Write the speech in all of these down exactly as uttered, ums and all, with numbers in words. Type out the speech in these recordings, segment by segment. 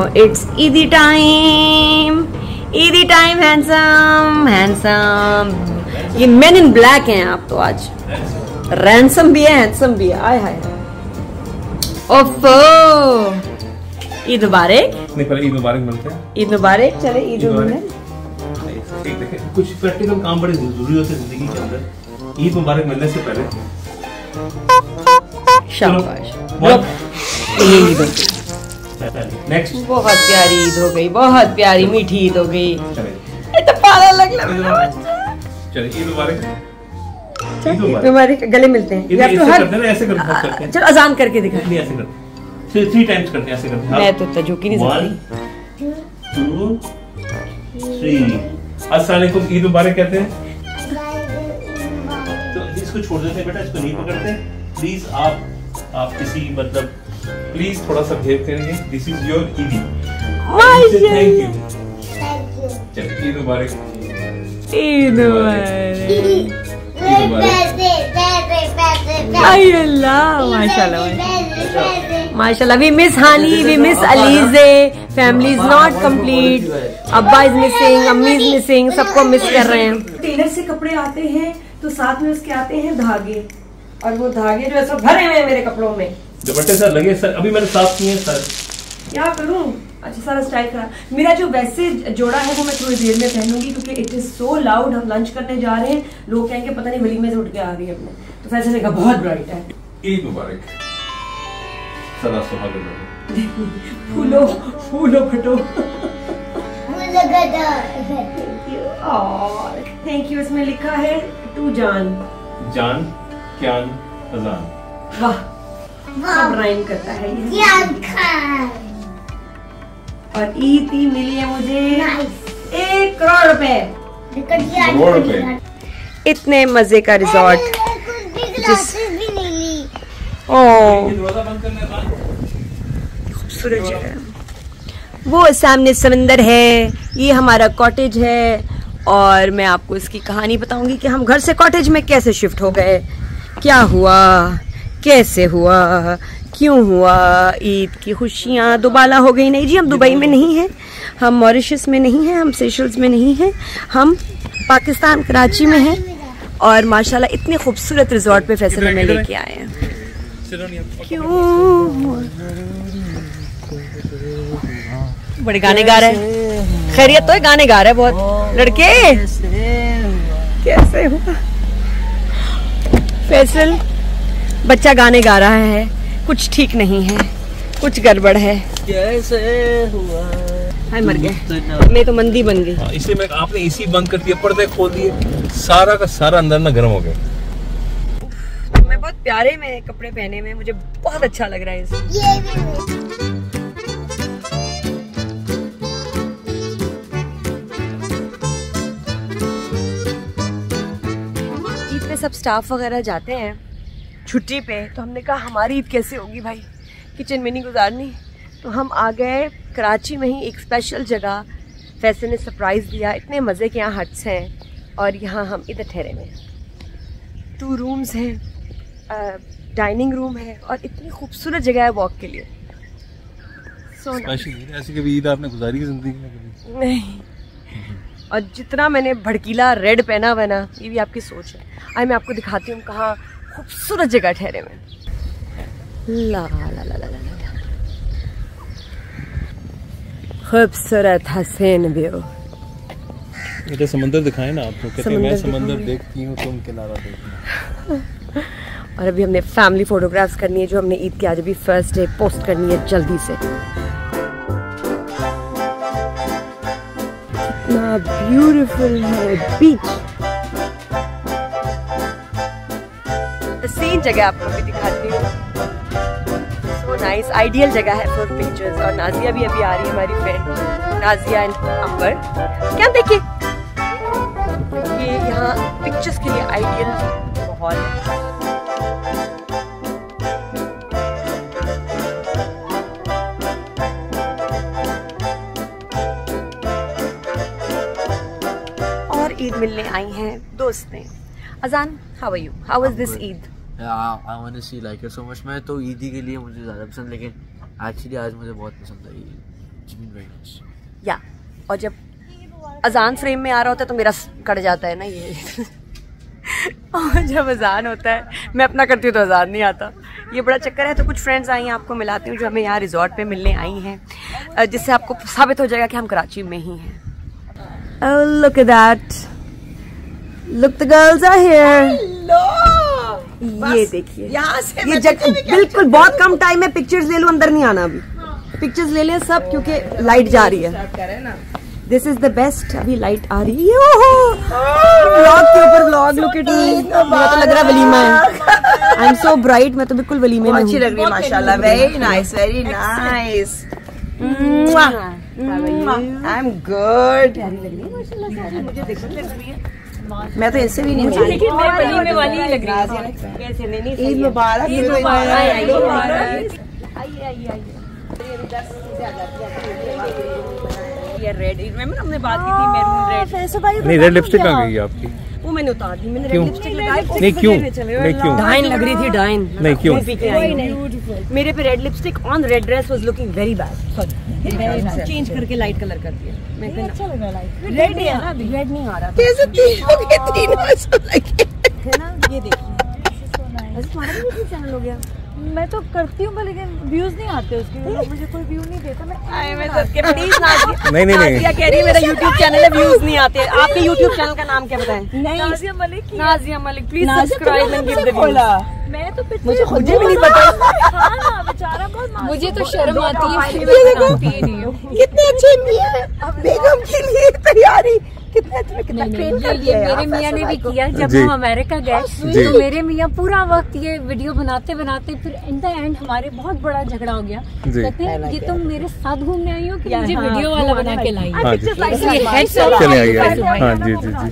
it's Eidi time, Eidi time handsome handsome. ये men in black हैं आप तो आज। रैंसम भी है, हैंडसम भी है। आय हाय ओफो। ईद मुबारक। नहीं पहले ईद मुबारक मिलते हैं। ईद मुबारक। चले ईद मुबारक। कुछ प्रैक्टिकल काम बड़े जरूरी होते हैं जिंदगी के अंदर। ईद मुबारक मिलने से पहले शाबाश। नेक्स्ट। बहुत प्यारी ईद हो गई, बहुत प्यारी मीठी ईद हो गई। तो पाला लग रहा है। चलिए ईद मुबारक। हमारे गले मिलते हैं। ऐसे करते हैं, ऐसे करते हैं। चलो अजान करके दिखा। नहीं ऐसे करते, थ्री टाइम्स करते हैं, ऐसे करते हैं। मैं तो इतना झुकी नहीं सकती। One two three. अस्सलाम वालेकुम। ईद मुबारक कहते हैं। तो इसको छोड़ देते हैं बेटा, इसको नहीं पकड़ते प्लीज। आप आप किसी मतलब प्लीज थोड़ा सा बिहेव करेंगे। This is your Eidi. Thank you. चलिए ईद मुबारक। ईद मुबारक। माशाल्लाह माशाल्लाह। We miss Hani, we miss Alizeh. Family is not complete. Abba is missing, Ammi is missing, सबको मिस कर रहे हैं। टेलर से कपड़े आते हैं तो साथ में उसके आते हैं धागे, और वो धागे जो है सब भरे हुए हैं मेरे कपड़ों में। दुपट्टे सर लगे सर, अभी मैंने साफ किए सर। क्या करूं? अच्छा सारा स्टाइल खराब। मेरा जो वैसे जोड़ा है वो मैं थोड़ी देर में पहनूंगी क्योंकि इट इज सो लाउड। हम लंच करने जा रहे हैं, लोग कहेंगे पता नहीं वलीमे से उठ के आ रही है अपने, तो फैशन ने कहा बहुत ब्राइट है। ईद मुबारक। सदा सुहाग रहो। फूलो फूलो फटो। Thank you. इसमें लिखा है टू जान। जान क्यान अजान। वाह सब राइम करता है ये। और ईद मिली है मुझे एक करोड़ रुपए। करोड़ रुपए। इतने मजे का रिजॉर्ट जिस खूबसूरत जगह। वो सामने समंदर है, ये हमारा कॉटेज है, और मैं आपको इसकी कहानी बताऊंगी कि हम घर से कॉटेज में कैसे शिफ्ट हो गए, क्या हुआ, कैसे हुआ, क्यों हुआ। ईद की खुशियाँ दुबाला हो गई। नहीं जी, हम दुबई में नहीं हैं, हम मॉरिशस में नहीं हैं, हम सेशल्स में नहीं हैं, हम पाकिस्तान कराची में हैं। और माशाल्लाह इतने खूबसूरत रिजॉर्ट पे फैसल में लेके आए हैं। क्यों बड़े गाने गा रहे हैं। खैरियत तो है, गाने गा रहे हैं बहुत लड़के। कैसे हुआ फैसल? बच्चा गाने गा रहा है, कुछ ठीक नहीं है, कुछ गड़बड़ है। कैसे हुआ? हाय मर गए, मैं तो मंदी बन गई। हाँ, इसलिए मैं आपने एसी बंद कर दिया, पर्दे खोल दिए, सारा का सारा अंदर ना गर्म हो गया। मैं बहुत प्यारे में कपड़े पहने में, मुझे बहुत अच्छा लग रहा है इसमें। ईद पे सब स्टाफ वगैरह जाते हैं छुट्टी पे, तो हमने कहा हमारी ईद कैसे होगी भाई, किचन में नहीं गुजारनी। तो हम आ गए कराची में ही एक स्पेशल जगह। फैसल ने सरप्राइज़ दिया। इतने मज़े के यहाँ हट्स हैं और यहाँ हम इधर ठहरे में। टू रूम्स हैं, डाइनिंग रूम है, और इतनी खूबसूरत जगह है वॉक के लिए। सो ऐसी कभी ईद आपने गुजारी जिंदगी में कभी? नहीं। और जितना मैंने भड़कीला रेड पहना हुआ ना, ये भी आपकी सोच है। आइए मैं आपको दिखाती हूँ कहाँ खूबसूरत जगह ठहरे में। ला ला ला ला ला ला खूबसूरत हसीन व्यू। ये समंदर दिखाए ना आपको, कहते हैं मैं समंदर देखती हूँ तुम किनारा देखना। और अभी हमने फैमिली फोटोग्राफ्स करनी है जो हमने ईद के आज अभी फर्स्ट डे पोस्ट करनी है जल्दी से। कितना ब्यूटीफुल है बीच। हसीन जगह आपको भी दिखाती हूँ। सो नाइस, आइडियल जगह है फॉर पिक्चर्स। और नाजिया भी अभी आ रही है, हमारी फ्रेंड नाजिया एंड अंबर। क्या देखिए, ये यहाँ पिक्चर्स के लिए आइडियल माहौल है। और ईद मिलने आई हैं दोस्तें। Azaan, how are you? How was this Eid? I want to see like it so much. मैं तो ईदी के लिए मुझे ज़्यादा पसंद, लेकिन एक्चुअली आज मुझे बहुत पसंद आई। या और जब अजान फ्रेम में आ रहा होता है तो मेरा कट जाता है ना ये और जब अजान होता है मैं अपना करती हूँ तो अजान नहीं आता, ये बड़ा चक्कर है। तो कुछ फ्रेंड्स आई हैं, आपको मिलाती हूँ जो हमें यहाँ रिजॉर्ट पे मिलने आई हैं, जिससे आपको साबित हो जाएगा कि हम कराची में ही हैं। Oh, look at that. Look, the girls are here. ये देखिए यहाँ से ये जगह बिल्कुल बहुत कम टाइम में पिक्चर्स ले लो, अंदर नहीं आना अभी, पिक्चर्स ले लें सब क्योंकि लाइट जा रही है। This is the best. अभी लाइट आ रही है, व्लॉग के ऊपर व्लॉग। लुक एट मी, मुझे तो लग रहा है वलीमा है। आई एम सो ब्राइट, मैं तो बिल्कुल वलीमे में अच्छी लग रही है माशाल्लाह। Very nice, very nice. I am good. मैं तो इससे भी नहीं लेकिन मैं वलीमे वाली ही लग रही हूँ। कैसे नहीं? ईद मुबारक। ईद मुबारक। आइए ये रेड, रिमेंबर हमने बात की थी मैरून रेड। नहीं, रेड लिपस्टिक कहाँ गई आपकी? वो मैंने उतार दी। मैंने रेड लिपस्टिक लगाई। नहीं क्यों? नहीं क्यों? डाइन लग रही थी, डाइन। नहीं क्यों? मेरे पे red lipstick on red dress was looking very bad. Sorry, change करके लाइट कलर कर दिया। मैं अच्छा लगा लाइट। रेड है ना, अभी रेड नहीं आ रहा। कैसे तीनों के तीनों ऐसा लगे है ना? ये देखिए, वैसे तुम्हारा भी यूट्यूब चैनल हो गया। मैं तो करती हूँ लेकिन व्यूज नहीं आते उसके, मुझे कोई व्यू नहीं देता। मैं मैं सबके प्लीज नाज़िया, नहीं नहीं नाज़िया कह रही है मेरा यूट्यूब चैनल है, व्यूज नहीं आते। आपके यूट्यूब चैनल का नाम क्या बताएं? Nazia Malik. Nazia Malik, please subscribe and give the views. मैं तो मुझे मुझे भी नहीं पता। हाँ ना, बेचारा बहुत। मुझे तो शर्म आती है, कितने अच्छे मियां हैं बेगम के लिए तैयारी। कितने अच्छे, कितना ट्रेन कर ये मेरे मियाँ ने भी किया। जब हम अमेरिका गए तो मेरे मियाँ पूरा वक्त ये वीडियो बनाते बनाते फिर इन द एंड हमारे बहुत बड़ा झगड़ा हो गया। कहते हैं ये तुम मेरे साथ घूमने आई हो कि मुझे वीडियो वाला बना के लाई? चले आइए। हाँ जी जी जी।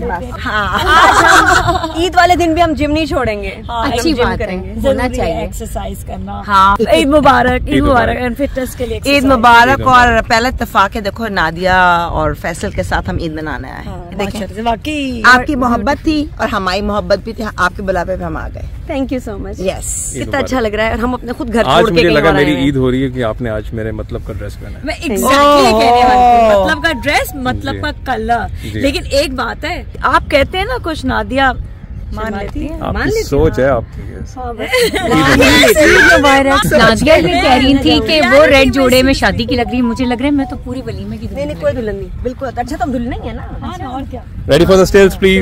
ईद वाले दिन भी हम जिम नहीं छोड़ेंगे। अच्छी बात है, होना चाहिए एक्सरसाइज करना। हाँ, ईद मुबारक। ईद मुबारक एंड फिटनेस के लिए ईद मुबारक। और पहला इत्तेफाक है, देखो नादिया और फैसल के साथ हम ईद मनाने आए। देखें, वाकई आपकी मोहब्बत थी और हमारी मोहब्बत भी थी, आपके बुलावे पे हम आ गए। Thank you so much. Yes, कितना अच्छा लग रहा है। हम अपने खुद घर आज छोड़ के मुझे लगा मेरी हैं। ईद हो रही है कि आपने आज मेरे मतलब का ड्रेस पहना है। मैं एग्जैक्टली कहने वाली थी, मतलब का ड्रेस, मतलब का कलर। लेकिन एक बात है, आप कहते हैं ना कुछ नादिया मान लेती है, आपकी सोच है आपकी। नाज़िया भी कह रही थी कि वो रेड जोड़े में शादी की लग रही है, मुझे लग रहा है मैं तो पूरी वलीमे की। नहीं नहीं, कोई दुल्हन नहीं, बिल्कुल। अच्छा तो दुल्हन ही है ना। और क्या। Ready for the stage please.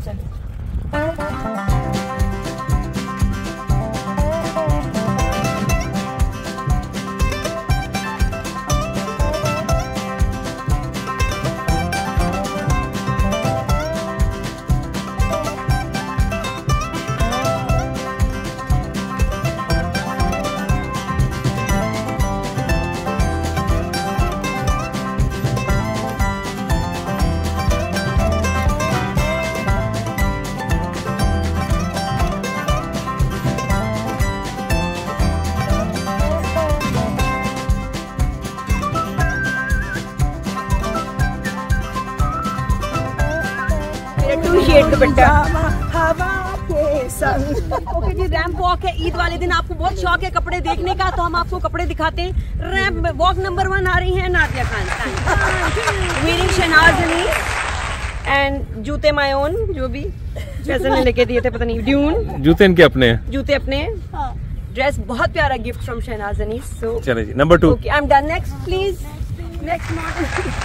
Okay जी, रैंप वॉक है ईद वाले दिन। आपको बहुत शौक है कपड़े देखने का, तो हम आपको कपड़े दिखाते हैं। रैंप वॉक नंबर वन आ रही है Nadia Khan, wearing Shahnaz Ali and joote my own, जो भी फैसल ने लेके दिए थे, पता नहीं ड्यून। जूते इनके अपने हैं। जूते अपने। ड्रेस बहुत प्यारा gift from Shahnaz Ali. So चलिए जी, number two. Okay, I am done. Next please, next model.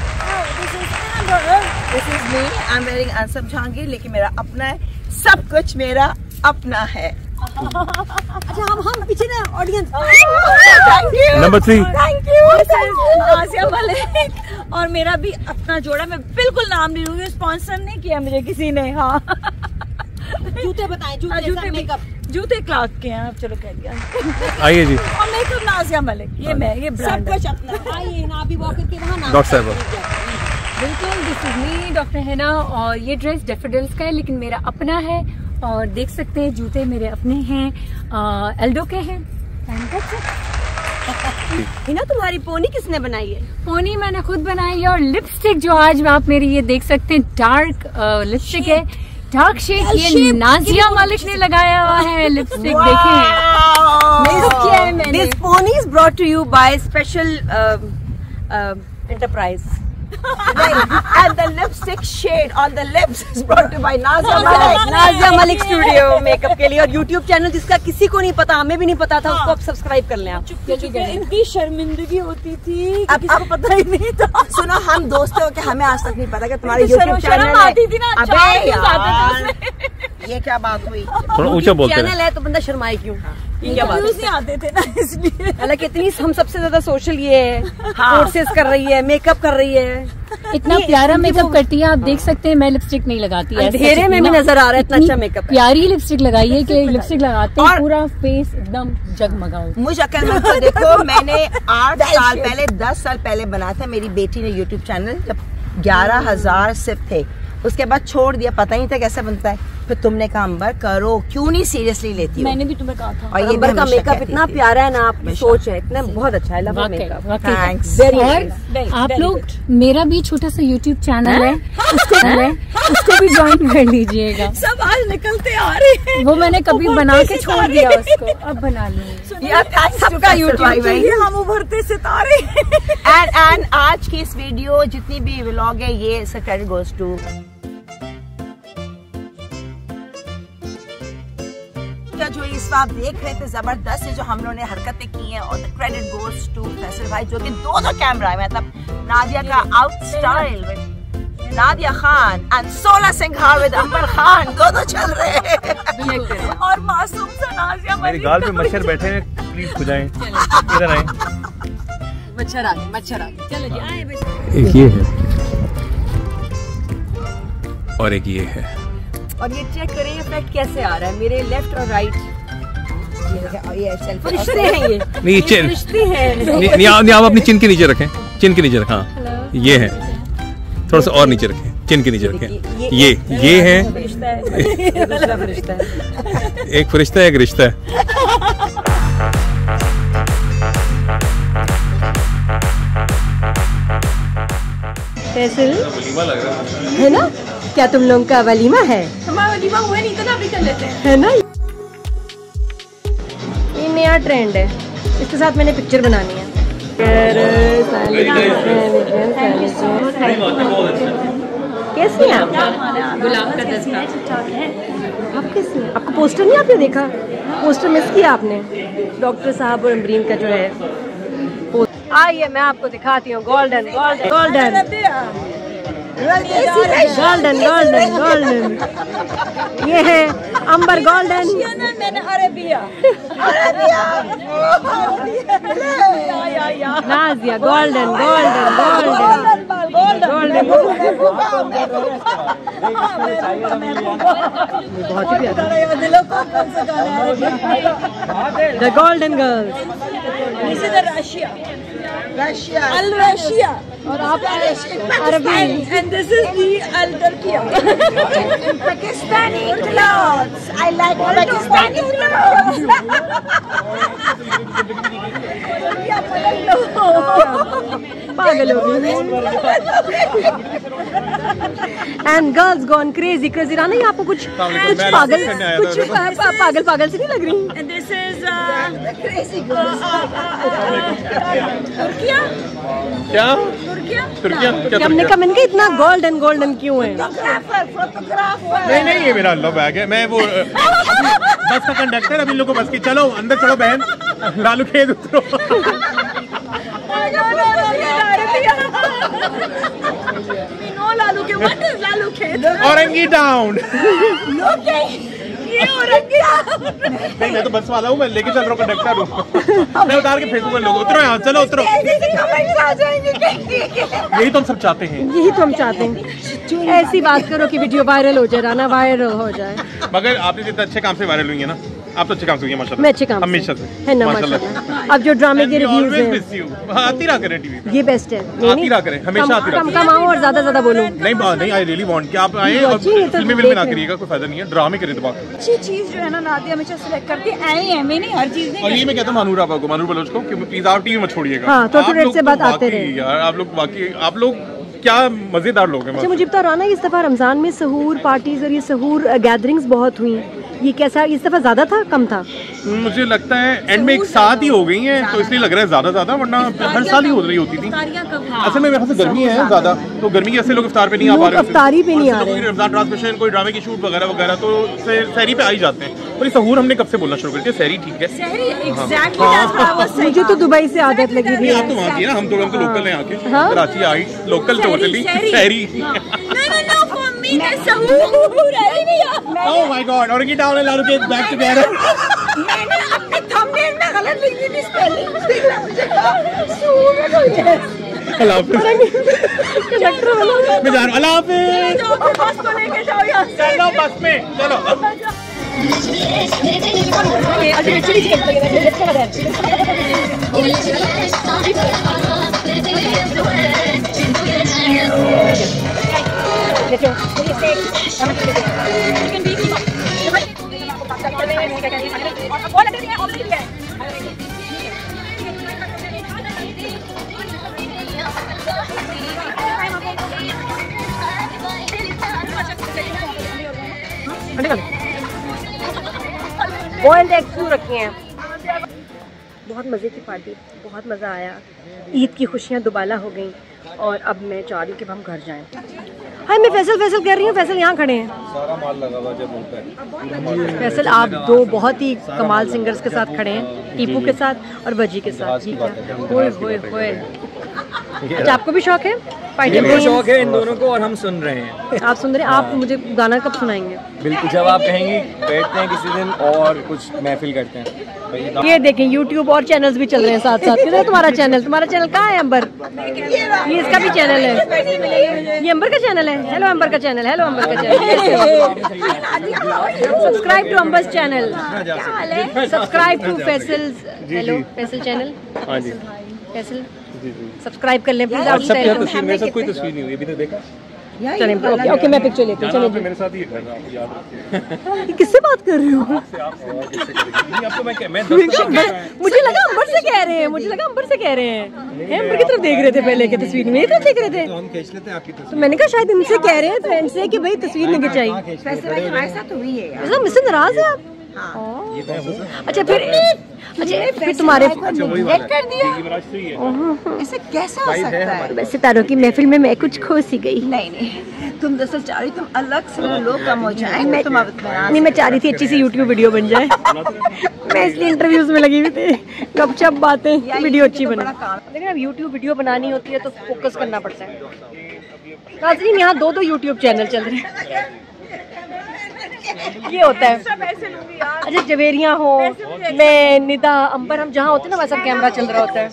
This is me, I am wearing Ansab Jahangir, लेकिन मेरा अपना है, सब कुछ मेरा अपना है। अच्छा, हम हम पीछे ना audience. Number three. Thank you. Nazia Malik और मेरा भी अपना जोड़ा। मैं बिल्कुल नाम नहीं लूंगी, स्पॉन्सर नहीं किया मुझे किसी ने। हाँ, जूते बताएं। जूते, जूते मेकअप, जूते क्लाक के हैं। आप चलो कह दिया। आइए जी। और मेकअप नाज़िया मलिक, ये मैं, ये ब्रांड सब कुछ अपना। आइए ना, अभी वॉक करके वहाँ ना। डॉक्टर साहब। बिल्कुल, दिस इज मी, डॉक्टर हैना। और ये ड्रेस डेफोडिल्स का है लेकिन मेरा अपना है। और देख सकते हैं जूते मेरे अपने हैं, एल्डो के हैं। हिना, तुम्हारी पोनी किसने बनाई है? पोनी मैंने खुद बनाई है। और लिपस्टिक जो आज आप मेरी ये देख सकते हैं, डार्क लिपस्टिक है, डार्क शेड। ये नाज़िया मलिक ने लगाया हुआ है लिपस्टिक। देखें किया है मैंने। This pony is brought to you by special Enterprise. And the lipstick shade on the lips is brought to by Nazia Malik. Nazia Malik Studio makeup के लिए, और YouTube चैनल जिसका किसी को नहीं पता, हमें भी नहीं पता था, उसको आप सब्सक्राइब कर लें आप। इतनी शर्मिंदगी होती थी, अब किसी को पता ही नहीं था। सुनो, हम दोस्त हो कि हमें आज तक नहीं पता कि तुम्हारी YouTube चैनल आती थी ना। अबे यार, ये क्या बात हुई? थोड़ा ऊंचा बोलते हैं। चैनल है तो बंदा शर्माए क्यों? ये क्या बात नहीं आते थे ना, इसलिए। हालांकि इतनी हम सबसे ज्यादा सोशल ये है, कोर्सेज कर रही है, मेकअप कर रही है, इतना प्यारा मेकअप करती है। आप देख सकते हैं मैं लिपस्टिक नहीं लगाती है, अंधेरे में भी नजर आ रहा है, इतना अच्छा मेकअप। प्यारी लिपस्टिक लगाई है कि लिपस्टिक लगाते हैं पूरा फेस एकदम जगमगाओ। मुझे अकल मत देखो, मैंने आठ साल पहले दस साल पहले बनाया था, मेरी बेटी ने यूट्यूब चैनल, जब ग्यारह हजार सिर्फ थे, उसके बाद छोड़ दिया, पता ही था कैसे बनता है। फिर तुमने कहा अंबर करो, क्यों नहीं सीरियसली लेती हो? मैंने भी तुम्हें कहा था। और ये अंबर का मेकअप इतना प्यारा है ना, आपकी सोच है, इतना बहुत अच्छा है। Love makeup, thanks. और आप लोग, मेरा भी छोटा सा यूट्यूब चैनल है, उसको है उसको भी ज्वाइन कर लीजिएगा। सब आज निकलते आ रहे हैं। वो मैंने कभी बना के छोड़ दिया उसको, अब बना लूंगी। सबका यूट्यूब, हम उभरते सितारे। एंड एंड आज की इस वीडियो जितनी भी व्लॉग है, ये क्रेडिट गोज टू जो इस बार आप देख रहे थे, जबरदस्त है जो हम लोगों ने हरकतें की हैं, और the credit goes to Faisal bhai, जो कि दोनों कैमरा है, मतलब नादिया का out style with Nadia Khan and Solah Singhar with अंबर खान, दोनों चल रहे हैं। और मासूम सा नाजिया मेरे गाल पे मच्छर बैठे हैं, प्लीज खुजाएं। इधर आए। मच्छर आ गए, मच्छर आ गए। चलो जी, आए बस। एक ये है और एक ये है, और ये चेक करें इफेक्ट कैसे आ रहा है, मेरे लेफ्ट और राइट फरिश्ते हैं ये। नहीं चिन, फरिश्ते हैं। नहीं नहीं आप नहीं, आप अपनी चिन के नीचे रखें, चिन के नीचे रखें। हाँ ये है, थोड़ा सा और नीचे रखें, चिन के नीचे रखें। ये ये है, फरिश्ता है, दूसरा फरिश्ता है। एक फरिश्ता है, एक रिश्ता है। फैसल है ना, क्या तुम लोगों का वलीमा है? हमारा वलीमा हुआ नहीं तो ना अभी कर लेते हैं, है ना। ये नया ट्रेंड है, इसके साथ मैंने पिक्चर बनानी है। कैसी हैं आप? गुलाब का दस्ता। आप कैसी हैं? आपको पोस्टर नहीं आपने देखा? पोस्टर मिस किया आपने? डॉक्टर साहब और अमरीन का जो है। आइए मैं आपको दिखाती हूँ। Golden golden golden golden golden golden, ये है अंबर गोल्डन। मैंने Arabia Nazia golden golden golden golden, बहुत ही प्यारा। The golden girls, this is Russia, Russia अल रशिया, और आप अरबी, एंड दिस इज दी अल तुर्किया। Pakistani clothes, I like Pakistani clothes. पागल हो गई। And girls gone crazy crazy. Rana ये आपको कुछ कुछ पागल कुछ पागल पागल से नहीं लग रही? एंड दिस इज क्रेजी तुर्किया, क्या तुर्किया तुर्किया क्या हमने कहा मैंने कहा इतना गोल्डन गोल्डन क्यों है? नहीं नहीं, ये मेरा लव बैग है, मैं वो बस का कंडक्टर, अभी लोगों को बस की चलो अंदर चलो बहन, लालू खेद उतरो। लालू के व्हाट इज लालू खेद? औरंगी डाउन। ये औरंगी नहीं, मैं तो बस वाला हूँ, मैं लेके चल रहा हूँ, कंडक्टर हूँ। मैं उतार के फेंकूंगा लोग, उतरो यहाँ, चलो उतरो। यही तो हम सब चाहते हैं, यही तो हम चाहते हैं। ऐसी बात करो कि वीडियो वायरल हो जाए, राना वायरल हो जाए। मगर आपने जितने अच्छे काम से वायरल हुई है ना, आप तो अच्छे काम से हुई है माशाल्लाह। मैं अच्छे काम हमेशा से है ना माशाल्लाह। अब जो ड्रामे के रिव्यूज हैं, आती रहा करें टीवी पे, ये बेस्ट है। आती रहा करें, हमेशा आती रहा कम कमाओ और ज्यादा ज्यादा बोलो। नहीं नहीं, आई रियली वांट कि आप आए और फिल्में में ना करिएगा, कोई फायदा नहीं है, ड्रामे करें तो बात। अच्छी चीज जो है ना नादिया हमेशा सिलेक्ट करती है, ऐ एम नहीं हर चीज नहीं। और ये मैं कहता हूँ मानूर आपा को, मानूर बलोच को कि प्लीज आप टीवी मत छोड़िएगा। हाँ, तो रेड से बात आते रहे यार, आप लोग बाकी आप लोग क्या मजेदार लोग हैं। अच्छा मुझे बता राना, इस दफा रमजान में सहूर पार्टीज और ये सहूर गैदरिंग्स बहुत हुई, ये कैसा, इस दफा ज्यादा था कम था? मुझे लगता है एंड में एक साथ ही हो गई हैं, तो इसलिए लग रहा है ज्यादा ज्यादा, वरना हर साल ही हो रही होती थी। असल में वैसे गर्मी है ज्यादा, तो गर्मी की वजह से लोग इफ्तार पे नहीं आ पा रहे, इफ्तारी पे नहीं आ रहे, रमजान ट्रांसमिशन कोई ड्रामे की शूट वगैरह वगैरह, तो सहरी पे आ ही जाते हैं। पर सहूर हमने कब से बोलना शुरू कर दिया, सहरी ठीक है। मुझे तो दुबई से आदत लगी थी। आप तो वहाँ की ना, हम तो हम तो लोकल हैं आके, कराची आई लोकल टोटली सहरी। Oh my God! और की डाउन ला रुके बैक टुगेदर। मैंने अपने थंबनेल में गलत लिख दी थी स्पेलिंग। अल्लाह हाफिज़। कंडक्टर वाला मैं जा रहा हूँ, अल्लाह हाफिज़। बस को लेके जाओ यहाँ से। चलो बस में चलो। बॉइल्ड एग क्यों रखे हैं? बहुत मज़े की पार्टी, बहुत मज़ा आया, ईद की खुशियाँ दुबाला हो गई और अब मैं चाह रही हूँ कि हम घर जाएं। हाय मैं फैसल फैसल कह रही हूँ, फैसल यहाँ खड़े हैं। सारा माल लगा हुआ जब होता है। फैसल आप दो बहुत ही कमाल सिंगर्स के साथ खड़े हैं, टीपू के साथ और बजी के साथ। ठीक है, होए होए होए। अच्छा आपको भी शौक है पार्टी का? शौक है इन दोनों को और हम सुन रहे हैं। आप सुन रहे हैं? आप मुझे गाना कब सुनाएंगे? बिल्कुल, जब आप कहेंगे बैठते हैं किसी दिन और कुछ महफिल करते हैं। ये देखें यूट्यूब और चैनल्स भी चल रहे हैं साथ साथ। किधर है तुम्हारा चैनल? तुम्हारा चैनल कहाँ है अंबर? ये इसका भी चैनल है, ये अंबर का चैनल है। हेलो अंबर का चैनल, हेलो अंबर का channel. Subscribe to Amber's channel, subscribe to Faisal, hello Faisal channel. हाँ जी फैसल सब्सक्राइब कर लें प्लीज। तस्वीर मेरे साथ कोई तस्वीर नहीं हुई अभी तक, देखा? चलें ओके ओके मैं पिक्चर लेती हूँ। चलिए मेरे साथ ही कर रहा हूँ, याद रखिए। किससे बात कर रही हो? आपको मैं मैं मुझे लगा अंबर से कह रहे हैं, मुझे लगा अंबर से कह रहे हैं। हैं अंबर की तरफ देख रहे थे पहले के तस्वीर में, तरफ देख रहे थे तो हम खींच लेते हैं आपकी तस्वीर। तो मैंने कहा शायद इनसे कह रहे हैं फ्रेंड से कि भाई तस्वीर नहीं खिंचाई। हमारे साथ हुई है यार। मतलब मुझसे नाराज है आप? अच्छा फिर अच्छा फिर तुम्हारे कर दिया ऐसे कैसा हो सकता है? वैसे तारों की महफिल में मैं कुछ खो सी गई। नहीं नहीं तुम दरअसल चाह रही तुम अलग से लोग कम हो जाए। मैं तुम नहीं मैं चाह रही थी अच्छी सी यूट्यूब वीडियो बन जाए। मैं इसलिए इंटरव्यूज में लगी हुई थी, गपशप बातें, वीडियो अच्छी बने। लेकिन अब यूट्यूब वीडियो बनानी होती है तो फोकस करना पड़ता है। नाज़रीन यहाँ दो दो यूट्यूब चैनल चल रहे हैं, ये होता है। अच्छा जवेरियाँ हो, मैं निदा अंबर, हम जहाँ होते हैं ना वैसा कैमरा चल रहा होता है।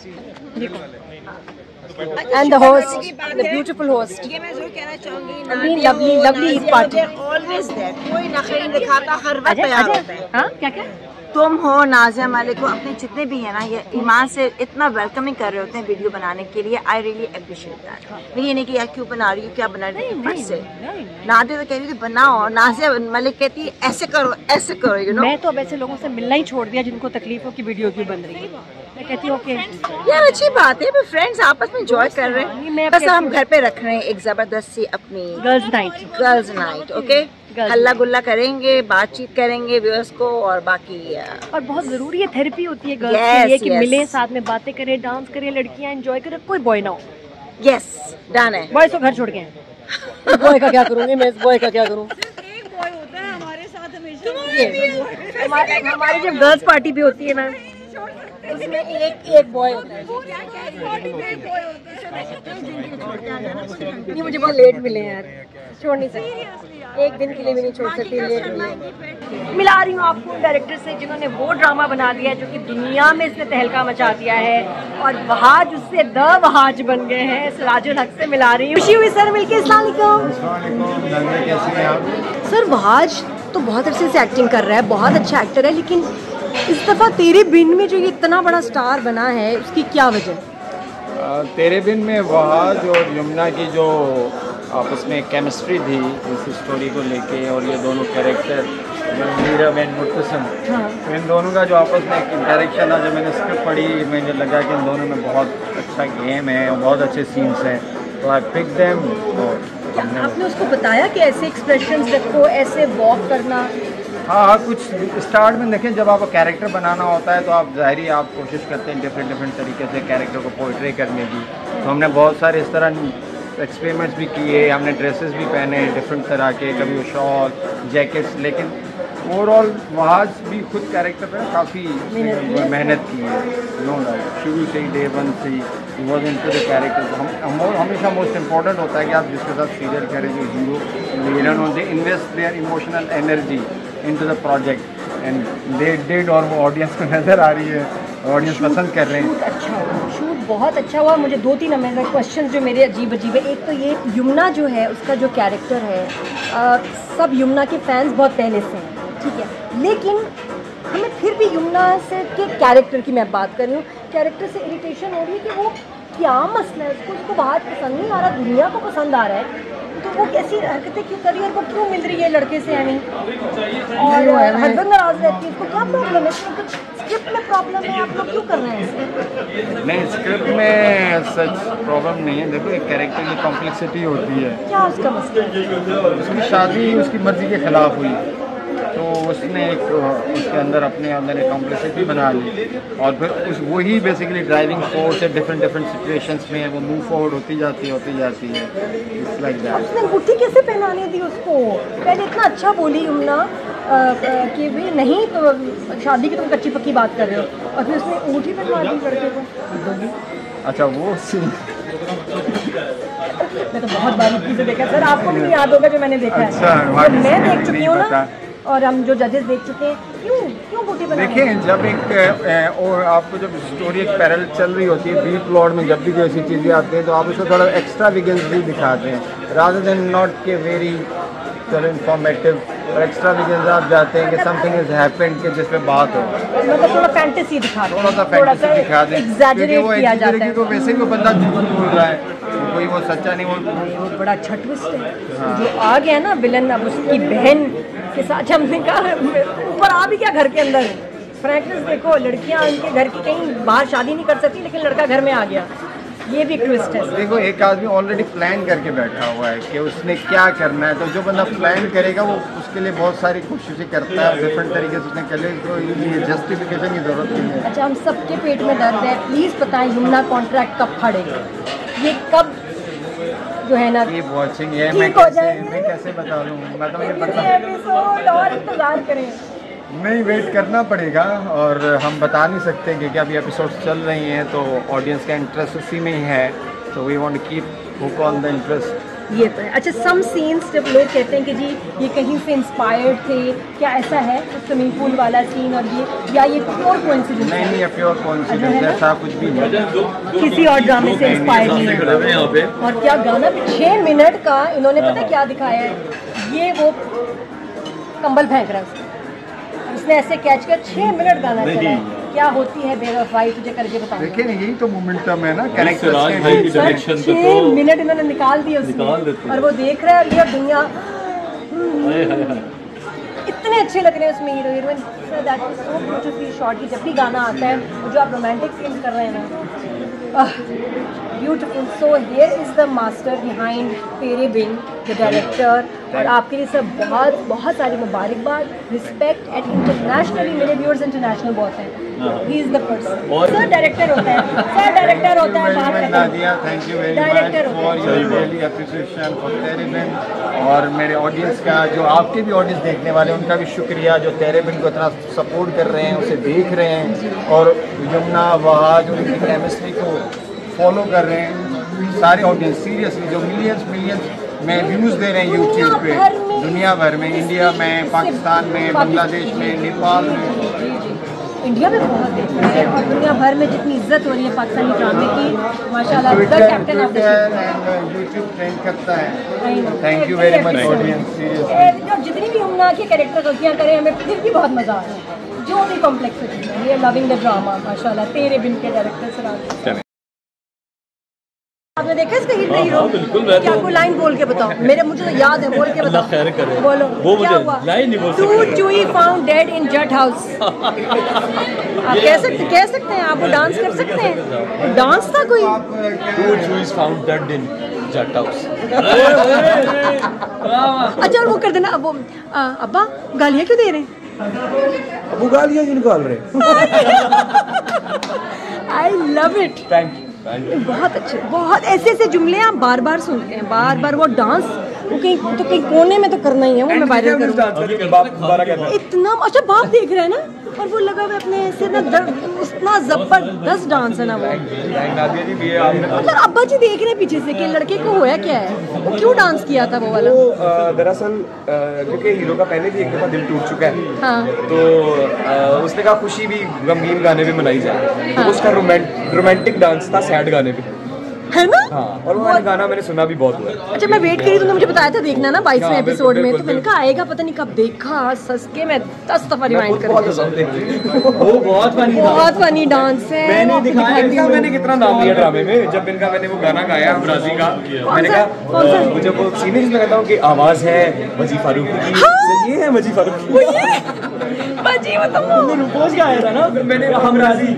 And the host, the beautiful host. ये मैं जरूर कहना चाहूंगी, lovely lovely Eid party. Always there, कोई नखरे नहीं दिखाता, हर वक्त तैयार होता है। हाँ क्या क्या? तुम हो नाज़िया मलिक हो, अपने जितने भी है ना ये ईमान से इतना वेलकमिंग कर रहे होते हैं वीडियो बनाने के लिए। I really appreciate that. ये नहीं कि यार क्यों बना रही हो, क्या बना रही हो, फट से नादिया तो कह रही थी बनाओ, नाज़िया मलिक कहती है ऐसे करो ऐसे करो, यू नो। मैं तो अब ऐसे लोगों से मिलना ही छोड़ दिया जिनको तकलीफ हो कि वीडियो क्यों बन रही है। मैं कहती हूँ ओके यार अच्छी बात है, फ्रेंड्स आपस में एंजॉय कर रहे हैं। बस हम घर पे रख रहे हैं एक जबरदस्त सी अपनी girls night, girls night. Okay हल्ला गुल्ला करेंगे, बातचीत करेंगे व्यूअर्स को, और बाकी और बहुत जरूरी है, थेरेपी होती है गर्ल्स के लिए कि मिले, साथ में बातें करें, डांस करें, लड़कियां एंजॉय करें, कोई बॉय ना हो। यस डन है। बॉयज तो घर छोड़ के हैं। बॉय का क्या करूंगी मैं, इस बॉय का क्या करूं? एक बॉय होता है हमारे साथ हमेशा। हमारे हमारी जब गर्ल्स पार्टी भी होती है ना उसमें एक एक बॉय होता है। नहीं मुझे बहुत लेट मिले हैं यार, छोड़ नहीं सकती, एक दिन के लिए भी नहीं छोड़ सकती, लेट मिले। मिला रही हूँ आपको डायरेक्टर से जिन्होंने वो ड्रामा बना दिया जो कि दुनिया में इसने तहलका मचा दिया है, और वहाज उससे द वहाज बन गए हैं। सिराजुल हक से मिला रही हूँ। खुशी हुई सर मिलके। अस्सलाम वालेकुम सर। वहाज तो बहुत अरसे से एक्टिंग कर रहा है, बहुत अच्छा एक्टर है, लेकिन इस दफ़ा तेरे बिन में जो ये इतना बड़ा स्टार बना है उसकी क्या वजह? तेरे बिन में वहाज और यमुना की जो आपस में केमिस्ट्री थी इस स्टोरी को लेके, और ये दोनों कैरेक्टर मीरा एंड मुर्तसिम, तो इन दोनों का जो आपस में एक इंटरेक्शन था, जब मैंने स्क्रिप्ट पढ़ी मुझे लगा कि इन दोनों में बहुत अच्छा गेम है और बहुत अच्छे सीन्स हैं, तो आई पिक देम। आपने उसको बताया कि ऐसे एक्सप्रेशंस रखो, ऐसे वॉक करना? हाँ हाँ कुछ स्टार्ट में देखें, जब आपको कैरेक्टर बनाना होता है तो आप ज़ाहिर आप कोशिश करते हैं डिफरेंट डिफरेंट तरीके से कैरेक्टर को पोर्ट्रे करने की। तो हमने बहुत सारे इस तरह एक्सपेरिमेंट्स भी किए, हमने ड्रेसेस भी पहने डिफरेंट तरह के, कभी वो शॉल जैकेट्स, लेकिन ओवरऑल वहाँ भी खुद कैरेक्टर पर काफ़ी मेहनत की है। नो डाउट शुरू से ही डे वन से ही was into the character. हम हमेशा मोस्ट इम्पॉर्टेंट होता है कि आप जिसके साथ सीरियल करें, जो हीरो विलन हो, they invest their emotional energy into the project and they did, और वो ऑडियंस को नज़र आ रही है, ऑडियंस पसंद कर रहे हैं। अच्छा शूट बहुत अच्छा हुआ। मुझे दो तीन मेरे क्वेश्चन जो मेरे अजीब अजीब है। एक तो ये यमुना जो है उसका जो कैरेक्टर है, आ, सब यमुना के फैंस बहुत पहले से हैं, ठीक है, लेकिन हमें फिर भी यमुना से के कैरेक्टर की मैं बात कर रही हूँ, कैरेक्टर से इरिटेशन हो रही है कि वो क्या मसला है, उसको उसको बाहर पसंद नहीं आ रहा, दुनिया को पसंद आ रहा है, तो वो कैसी हरकतें क्यों कर रही है और वो क्यों मिल रही है लड़के से, यानी और हस्बैंड नाराज रहती है, उसको क्या प्रॉब्लम है, कुछ स्क्रिप्ट में प्रॉब्लम है, आप लोग क्यों कर रहे हैं? नहीं, स्क्रिप्ट में सच प्रॉब्लम नहीं है। देखो एक कैरेक्टर की कॉम्प्लेक्सिटी होती है। क्या उसका मसला? उसकी शादी उसकी मर्जी के खिलाफ हुई, तो उसने एक उसके अंदर अपने अंदर एक कॉम्प्लेक्सिटी बना ली, और फिर उस वही बेसिकली ड्राइविंग फोर्स है डिफरेंट डिफरेंट सिचुएशंस में, वो मूव फॉरवर्ड होती जाती होती जाती है। It's like that. उसने अंगूठी कैसे पहनाने दी उसको? पहले इतना अच्छा बोली यमुना कि भी नहीं तो शादी की तुम कच्ची पक्की बात कर रहे हो, और फिर उसने अंगूठी पहना दी लड़के को। अच्छा वो सीन मैं तो बहुत बारीकी से देखा सर, आपको भी नहीं याद होगा जो मैंने देखा है। अच्छा, तो मैं देख चुकी हूँ ना, और हम जो जजेस देख चुके हैं, क्यों क्यों अंगूठी बनानी? देखिए जब एक ए, और आपको जब स्टोरी एक पैरेलल चल रही होती है, बी प्लॉट में जब भी जो ऐसी चीज़ें आती हैं तो आप उसको थोड़ा एक्स्ट्रा विगेंस भी दिखाते हैं, रादर देन नॉट के वेरी चलो इन्फॉर्मेटिव, और एक्स्ट्रा विगेंस आप जाते हैं कि समथिंग इज हैपेंड के जिस पे बात हो, मतलब थोड़ा फैंटेसी दिखाते हैं, थोड़ा सा फैंटेसी दिखा दें, एग्जैजरेट किया जाता है। तो वैसे ही वो बंदा झूठ बोल रहा है, कोई वो सच्चा नहीं बोल रहा है। बड़ा अच्छा ट्विस्ट है जो आ गया ना विलन, अब उसकी बहन के साथ हमने कहा ऊपर आ भी क्या घर के अंदर। फ्रैंकनेस देखो, लड़कियां उनके घर की कहीं बाहर शादी नहीं कर सकती, लेकिन लड़का घर में आ गया, ये भी ट्विस्ट है। देखो एक आदमी ऑलरेडी प्लान करके बैठा हुआ है कि उसने क्या करना है, तो जो बंदा प्लान करेगा वो उसके लिए बहुत सारी कोशिशें करता है, डिफरेंट तरीके से उसने कर लिया, तो ये जस्टिफिकेशन की जरूरत नहीं है। अच्छा हम सबके पेट में दर्द है, प्लीज़ बताएं यमुना कॉन्ट्रैक्ट कब फाड़ेगी, ये कब जो है ना कीप वॉचिंग, ये मैं ठीक हो कैसे जाएंगे। मैं कैसे बता दूँ, मैं तो मुझे कितने पता एपिसोड और इंतजार करें? नहीं, वेट करना पड़ेगा, और हम बता नहीं सकते क्योंकि अभी एपिसोड चल रही हैं, तो ऑडियंस का इंटरेस्ट उसी में ही है, तो we want to keep hook on the interest. ये तो है। अच्छा सम सीन्स जब लोग कहते हैं कि जी ये कहीं से इंस्पायर्ड थे, क्या ऐसा है स्विमिंग पूल वाला सीन और ये, या ये प्योर कोइंसिडेंस? नहीं नहीं, प्योर कोइंसिडेंस, ऐसा कुछ भी नहीं, किसी और ड्रामे से इंस्पायर्ड नहीं है। और क्या गाना भी छः मिनट का इन्होंने पता क्या दिखाया है, ये वो कंबल फेंक रहा है उसको, उसने ऐसे कैच कर छः मिनट गाना चला है। क्या होती है बेवफाई, तुझे करके बताऊं। देखिए नहीं, यही तो मोमेंटम है ना कैरेक्टर डायरेक्शन पे, छः मिनट इन्होंने निकाल दिए उसमें, और वो देख रहा है, और ये दुनिया इतने अच्छे लग रहे हैं उसमें hero heroine, that is so beautifully shot. जब भी गाना आता है, जो आप रोमांटिक सीन्स कर रहे हैं ना, beautiful. So here is the master behind Tere Bin, the director, और आपके लिए सब बहुत बहुत सारी मुबारकबाद, रिस्पेक्ट, एंड इंटरनेशनली मेरे व्यूअर्स इंटरनेशनल बहुत हैं। He is the person, sir director होता है, सर डायरेक्टर होता है, बाहर thank you very much for your really appreciation for Tere Bin, और मेरे ऑडियंस का, जो आपके भी ऑडियंस देखने वाले हैं उनका भी शुक्रिया, जो तेरे बिन को इतना सपोर्ट कर रहे हैं, उसे देख रहे हैं, और यमुना वहाँ जो उनकी केमिस्ट्री को फॉलो कर रहे हैं, सारे ऑडियंस सीरियसली जो मिलियंस मिलियंस में व्यूज़ दे रहे हैं यूट्यूब पे, दुनिया भर में, इंडिया में, पाकिस्तान में, बांग्लादेश में, नेपाल में, इंडिया में बहुत देख रहे हैं, और दुनिया भर में जितनी इज्जत हो रही है पाकिस्तानी ड्रामे की, माशाल्लाह, the captain of the ship YouTube trend करता है। Thank you very much audience, seriously. जितनी भी यमुना के कैरेक्टर गलतियाँ करें, हमें फिर भी बहुत मजा आ रहा है, जो भी कॉम्प्लेक्सिटी है, we are loving the drama, माशाल्लाह। तेरे बिन के डायरेक्टर सर, आपने देखा इसका हीरो हीरो? बिल्कुल, क्या कोई लाइन बोल के बताओ, मेरे मुझे तो याद है, बोल के बताओ। खैर करे। बोलो वो क्या मुझे हुआ? लाइन नहीं बोल two Jews found dead in Jat house. आप कह सकते कह सकते हैं, आप वो डांस कर सकते हैं, डांस था कोई? Two Jews found dead in Jat house. अच्छा और वो कर देना वो आ, अब्बा गालियाँ क्यों दे रहे हैं? अबू गालियाँ क्यों निकाल रहे? I love it. Thank you. बहुत अच्छे, बहुत ऐसे ऐसे जुमले आप बार बार सुनते हैं, बार बार। वो डांस वो कहीं तो कहीं कोने में तो करना ही है, वो मैं वायरल करूँगी। इतना अच्छा बाप देख रहे हैं ना, और वो लगा हुआ अपने ऐसे ना इतना जबरदस्त डांस है ना वो। मतलब अब्बा जी देख रहे हैं पीछे से कि लड़के को हुआ क्या है, वो क्यों डांस किया था वो वाला? दरअसल क्योंकि हीरो का पहले भी एक दफा दिल टूट चुका है, हाँ। तो आ, उसने कहा खुशी भी गमगीन गाने पे मनाई जाए, तो उसका रोमांटिक डांस था सैड गाने पे, है ना? हाँ, और वो वाला गाना मैंने सुना भी बहुत हुआ। अच्छा मैं वेट करी, तुमने मुझे बताया था देखना ना बाईसवें एपिसोड में, तो मैंने कहा आएगा, पता नहीं कब देखा, सस के मैं दस दफा रिवाइंड कर वो बहुत फनी बहुत फनी डांस है। मैंने दिखाया, मैंने कितना नाम लिया ड्रामे में, जब इनका मैंने वो गाना गाया अमराजी का, मैंने कहा मुझे वो सीने जिसमें कहता हूँ कि आवाज है वजी फारूकी की, ये है वजी फारूकी, बाजी वो तो वो रूपोज का आया था ना, फिर मैंने हमराजी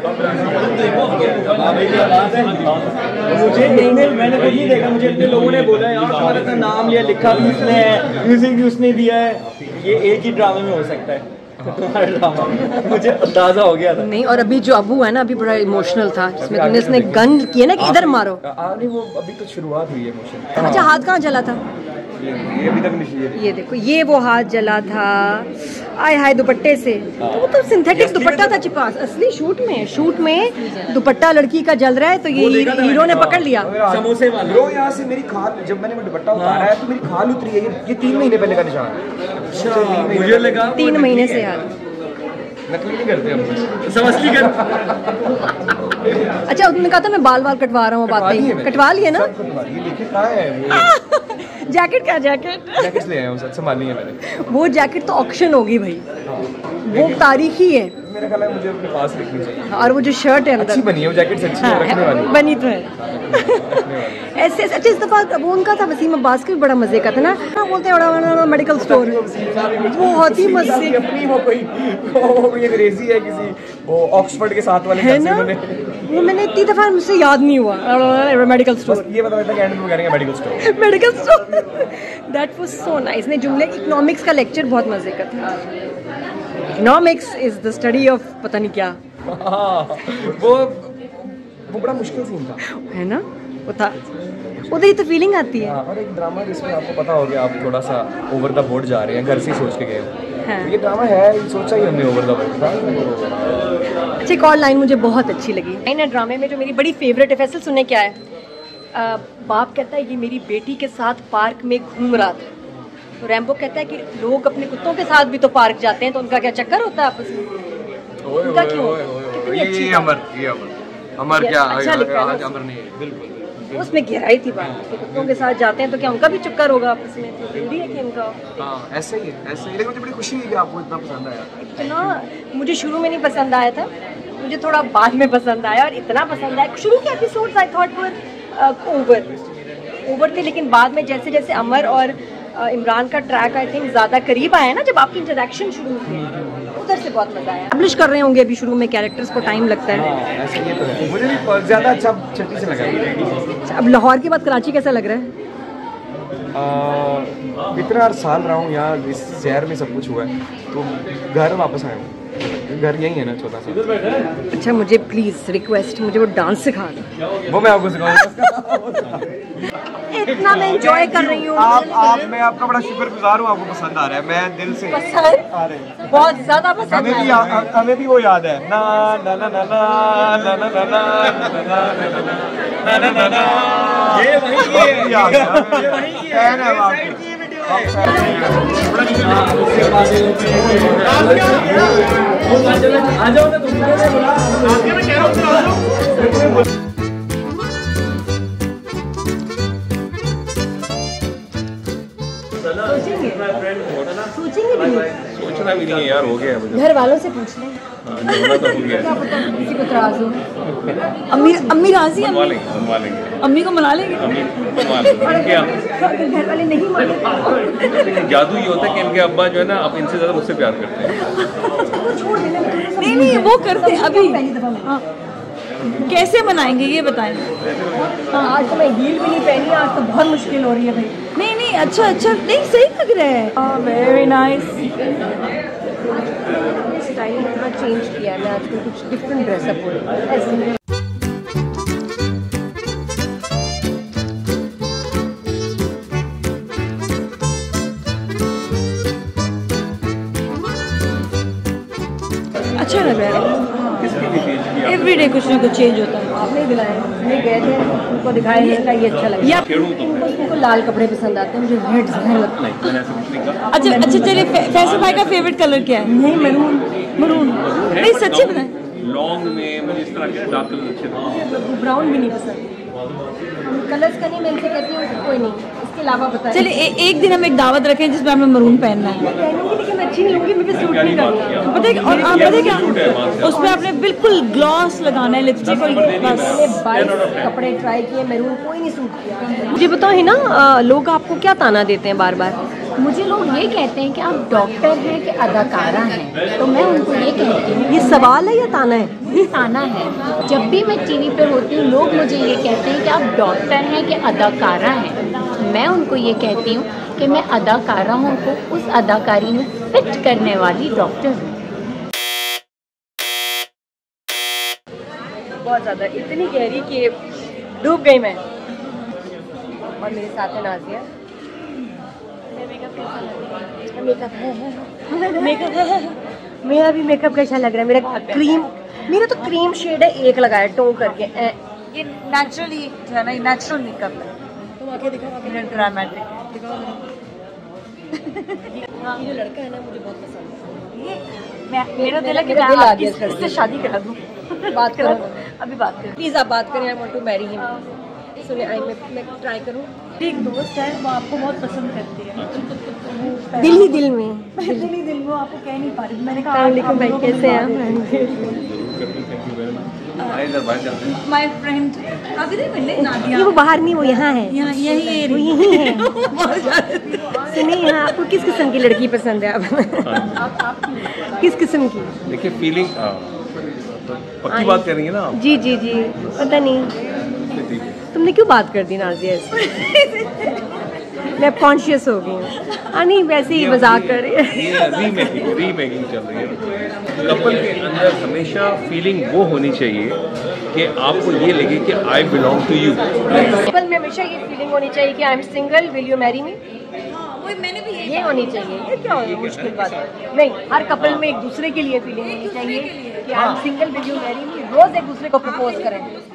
मुझे इतने मैंने खुद नहीं देखा, मुझे इतने लोगों ने बोला यार तुम्हारा इतना नाम लिया, लिखा भी उसने है, म्यूजिक भी उसने दिया है, ये एक ही ड्रामे में हो सकता है तुम्हारा ड्रामा। मुझे अंदाजा हो गया था। नहीं, और अभी जो अबू है ना, अभी बड़ा इमोशनल था, जिसमें तुमने इसने गन किया ना कि इधर मारो। नहीं वो अभी तो शुरुआत हुई है इमोशन। अच्छा हाथ कहाँ जला था? ये अभी तक नहीं, ये देखो ये वो हाथ जला था, आय हाय दुपट्टे से, तो वो तो सिंथेटिक दुपट्टा था चिपा, असली शूट में शूट में दुपट्टा लड़की का जल रहा है, तो ये हीरो ने पकड़ लिया। समोसे वाला ब्रो, यहाँ से मेरी खाल, जब मैंने वो दुपट्टा उतारा है तो मेरी खाल उतरी है, ये तीन महीने पहले का निशान है। अच्छा मुझे लगा तीन महीने से यार नकली नहीं करते हम, सब असली कर। अच्छा उन्होंने कहा था मैं बाल बाल कटवा रहा हूँ, बात नहीं कटवा लिए ना? देखिए कहाँ है जैकेट क्या जैकेट जैकेट ले आया हूँ, सच संभाली है मैंने। वो जैकेट तो ऑक्शन होगी भाई, वो तारीखी है मेरा ख्याल है, मुझे अपने पास रखनी चाहिए। और वो जो शर्ट है अच्छी बनी है वो जैकेट, अच्छी है, रखने वाली बनी तो है ऐसे अच्छा। इस दफा वो उनका था वसीम अब्बास का भी बड़ा मजे का था ना, बोलते हैं बड़ा मेडिकल स्टोर, बहुत ही मजे अपनी वो कोई वो कोई अंग्रेजी है किसी वो ऑक्सफोर्ड के साथ वाले है ना, वो मैंने इतनी दफा मुझसे याद नहीं हुआ मेडिकल स्टोर, ये पता लगता है कि कह रहे हैं medical store medical store. That was so nice. ने जुमले इकोनॉमिक्स का लेक्चर बहुत मजे का था। Economics is the study of पता नहीं क्या, वो वो बड़ा मुश्किल सीन था, है ना? वो था उधर ही तो फीलिंग आती है। और एक ड्रामा जिसमें आपको पता हो गया आप थोड़ा सा ओवर द बोर्ड जा रहे हैं, घर से ही सोच के गए हो, हाँ। ये ड्रामा है, सोचा ही हमने ओवर द बोर्ड था। अच्छा एक और लाइन मुझे बहुत अच्छी लगी, लाइन है ड्रामे में जो मेरी बड़ी फेवरेट है। फैसल सुनने क्या है, आ, बाप कहता है ये मेरी बेटी के साथ पार्क में घूम रहा था, तो रैम्बो कहता है कि लोग अपने कुत्तों के साथ भी तो पार्क जाते हैं, तो उनका क्या चक्कर होता है आपस में? उनका क्यों? कितनी अच्छी अमर ये अमर अमर क्या अच्छा लिखा है अमर नहीं, बिल्कुल उसमें गहराई थी बात कि कुत्तों के साथ जाते हैं तो क्या उनका भी चक्कर होगा आपस में, तो जरूरी है कि उनका। हाँ ऐसा ही है, ऐसा ही। लेकिन मुझे बड़ी खुशी हुई कि आपको इतना पसंद आया। इतना मुझे शुरू में नहीं पसंद आया था, मुझे थोड़ा बाद में पसंद आया, और इतना पसंद आया। शुरू के episodes I thought were over over थे, लेकिन बाद में जैसे जैसे अमर और uh, इमरान का ट्रैक आई थिंक ज़्यादा करीब आया ना, जब आपकी इंटरेक्शन शुरू हुई उधर से बहुत मजा आया। पब्लिश कर रहे होंगे अभी शुरू में, कैरेक्टर्स को टाइम लगता है। हाँ, ऐसा ये तो है। मुझे भी ज़्यादा अच्छा छठी से लगा। अब लाहौर के बाद कराची कैसा लग रहा है? आ, इतना साल रहा हूँ यहाँ, इस शहर में सब कुछ हुआ है, तो घर वापस आया हूँ, घर यही है ना छोटा सा। अच्छा मुझे प्लीज रिक्वेस्ट, मुझे वो डांस सिखा दो। वो मैं आपको सिखाऊंगा। इतना मैं एंजॉय कर रही हूँ। आप आप मैं आपका बड़ा शुक्रगुजार हूँ, आपको पसंद आ रहा है, मैं दिल से पसंद आ रहे हैं, बहुत ज्यादा पसंद। हमें भी हमें भी वो याद है ना ना ना ना ना ना ना ना ना ना, ये वही याद आ जाओ ना तुम। सोचेंगे भी नहीं, सोचना भी नहीं है यार, हो गया मुझे। घर वालों से पूछ लें, तो हो गया, क्या पता किसी को त्रास हो। अम्मी अम्मी राजी है, बनवा लेंगे बनवा लेंगे अम्मी को मना लेंगे। अम्मी बनवा लेंगे। इनके अगर घर वाले नहीं माने, जादू ये होता है कि इनके अब्बा जो है ना अब इनसे ज्यादा मुझसे प्यार करते हैं। वो छोड़ देना। नहीं नहीं वो करते अभी। पहली दफा में हाँ कैसे मनाएंगे ये बताएं। हाँ, आज तो मैं हील भी नहीं पहनी, आज तो बहुत मुश्किल हो रही है भाई। नहीं नहीं अच्छा अच्छा नहीं सही लग रहा है। Very nice. स्टाइल थोड़ा चेंज किया है, मैं आजकल कुछ डिफरेंट ड्रेसअप हो रही है। अच्छा लग रहा है। एवरी डे कुछ ना कुछ चेंज होता है। आप नहीं दिलाए, नहीं गए थे, उनको दिखाया नहीं था, ये अच्छा लगा। या उनको उनको लाल कपड़े पसंद आते हैं, मुझे रेड ज़्यादा लगता है। अच्छा अच्छा चलिए फैसल भाई का फेवरेट कलर क्या है? नहीं, मरून। मरून नहीं सच्ची बताएं। लॉन्ग में मुझे इस तरह के डार्क कलर अच्छे लगते ब्राउन भी नहीं पसंद। कलर्स का नहीं, मैं इनसे कहती हूँ कोई नहीं, इसके अलावा बताएं। चलिए एक दिन हम एक दावत रखें जिसमें हमें मरून पहनना है। पहनूंगी लेकिन मैं अच्छी नहीं लूंगी, मुझे सूट नहीं करना। पता है और आप पता है क्या उसमें आपने बिल्कुल ग्लॉस लगाना है, लिपस्टिक और बस। मैंने बाईस कपड़े ट्राई किए, मेरून कोई नहीं सूट किया। मुझे बताओ ही ना, लोग आपको क्या ताना देते हैं बार बार? मुझे लोग ये कहते हैं कि आप डॉक्टर हैं कि अदाकारा हैं, तो मैं उनको ये कहती हूँ। ये सवाल है या ताना है? ये ताना है। जब भी मैं टीवी पे होती हूँ लोग मुझे ये कहते हैं कि आप डॉक्टर हैं कि अदाकारा हैं, मैं उनको ये कहती हूँ कि मैं अदाकारा हूँ को उस अदाकारी में फिट करने वाली डॉक्टर हूँ। बहुत ज़्यादा, इतनी गहरी कि डूब गई मैं। और मेरे साथ है नाज़िया। मेकअप है मेकअप है मेरा भी मेकअप कैसा लग रहा है? मेरा क्रीम, मेरा तो क्रीम शेड है, एक लगाया टो करके। ये नेचुरली जो है ना, नेचुरल मेकअप है। तुम आके दिखाओ, ड्रामेटिक दिखाओ। ये जो लड़का है ना मुझे बहुत पसंद है। ये मैं मेरा दिल है कि मेरा मैं दिल आ आपकी गया इससे शादी करा दूँ। बात करो, अभी बात करें। प्लीज़ आप बात करें। I want to marry him. सुनिए, आई मैं मैं ट्राई करूँ। एक दोस्त है वो आपको बहुत पसंद करती है, दिल ही दिल में, दिल ही दिल में आपको कह नहीं पा रही। मैंने कहा अस्सलाम भाई, कैसे हैं आप? माय फ्रेंड अभी तक मिले नादिया। ये वो बाहर नहीं, वो यहाँ है, यहाँ यही वो यही है। सुनिए, यहाँ आपको किस किस्म की लड़की पसंद है? आप किस किस्म की? देखिए फीलिंग पक्की बात कर रही है ना आप? जी जी जी, पता नहीं तुमने क्यों बात कर दी नाज़िया इससे? मैं कॉन्शियस हो गई हूँ। हाँ नहीं, वैसे ही मजाक कर रही है। ये रीमेकिंग रीमेकिंग चल रही है। कपल के अंदर हमेशा फीलिंग वो होनी चाहिए कि आपको ये लगे कि I belong to you. Couple में हमेशा ये फीलिंग होनी चाहिए कि I am single, will you marry me? मैंने भी ये होनी चाहिए। ये क्या होगी मुश्किल बात है? नहीं, हर कपल में एक दूसरे के लिए फीलिंग होनी चाहिए कि I am single, will you marry me. रोज एक दूसरे को प्रपोज करें।